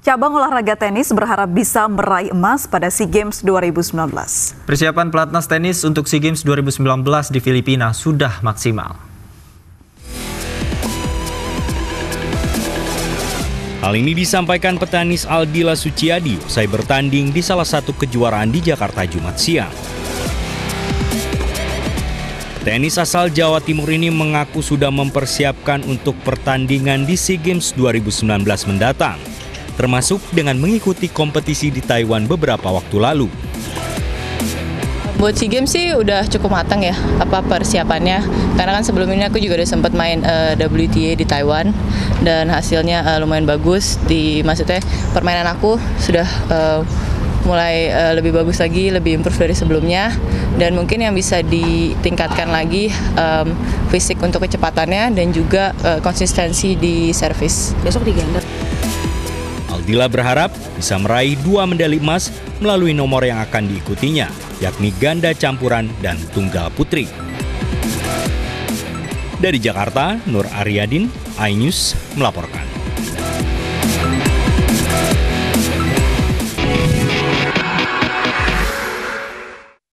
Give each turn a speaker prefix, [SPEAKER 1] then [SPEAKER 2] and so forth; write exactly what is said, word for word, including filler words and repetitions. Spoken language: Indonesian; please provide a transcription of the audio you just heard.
[SPEAKER 1] Cabang olahraga tenis berharap bisa meraih emas pada SEA Games dua ribu sembilan belas.
[SPEAKER 2] Persiapan pelatnas tenis untuk SEA Games dua ribu sembilan belas di Filipina sudah maksimal.
[SPEAKER 3] Hal ini disampaikan petenis Aldila Suciadi usai bertanding di salah satu kejuaraan di Jakarta Jumat siang. Petenis asal Jawa Timur ini mengaku sudah mempersiapkan untuk pertandingan di SEA Games dua ribu sembilan belas mendatang, termasuk dengan mengikuti kompetisi di Taiwan beberapa waktu lalu.
[SPEAKER 4] Buat SEA Games sih udah cukup matang ya, apa persiapannya. Karena kan sebelum ini aku juga udah sempat main uh, W T A di Taiwan dan hasilnya uh, lumayan bagus. Di maksudnya permainan aku sudah uh, mulai uh, lebih bagus lagi, lebih improve dari sebelumnya. Dan mungkin yang bisa ditingkatkan lagi um, fisik untuk kecepatannya dan juga uh, konsistensi di servis. Besok di ganda.
[SPEAKER 3] Aldila berharap bisa meraih dua medali emas melalui nomor yang akan diikutinya, yakni ganda campuran dan tunggal putri. Dari Jakarta, Nur Aryadin, iNews melaporkan.